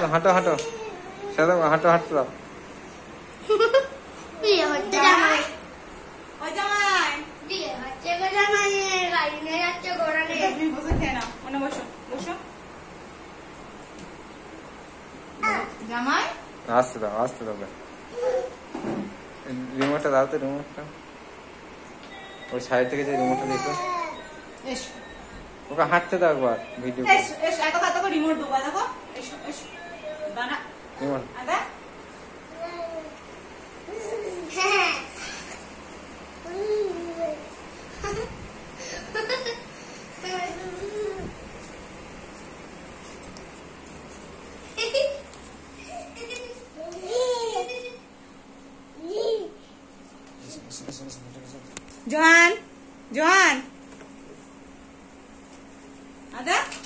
হাঁটো হাঁটো সাদা হাঁটো হাঁটতে দাও। বিয়ে হচ্ছে জামাই, ওই জামাই বিয়ে হচ্ছে গো জামাই, গাড়ি নিয়ে যাচ্ছে ঘোড়া নিয়ে। তুমি বসে খেয়ে নাও, মনে বসো বসো। জামাই আসতে দাও আসতে দাও, রিমোটটা দাও তো, রিমোটটা ওই সাইড থেকে যে রিমোটটা দিয়েছো এসো ওকে হাঁটতে দাও একবার ভিডিও এসো এসো, এত কথা করে রিমোট দেবো দেখো। এসো এসো দানা রিমোট আদা জোহান জোহান আদা